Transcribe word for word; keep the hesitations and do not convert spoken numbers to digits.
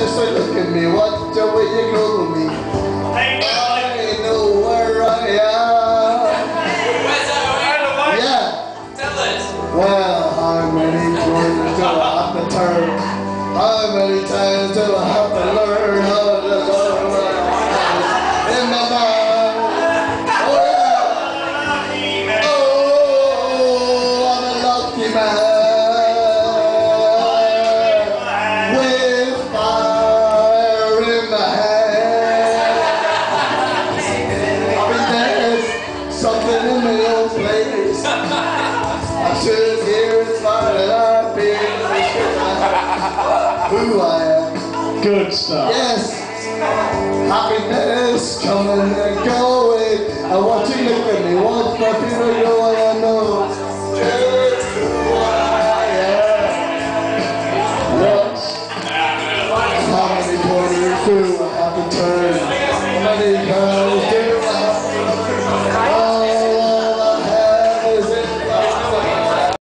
just say, look at me, what the way you go with me? I know where I am. Where's that? Yeah. Tell us. Well, how many times do I have to turn? How many times do I have to learn how to learn what I in my mind? Oh yeah. Oh, I'm a lucky man. Something in my own place. I should hear it's fine that I feel who I am. Good stuff. Yes. Happiness coming and going. I want you to look at me. Watch my people go and I know just who I am. Yes. How many pointers do I have to turn?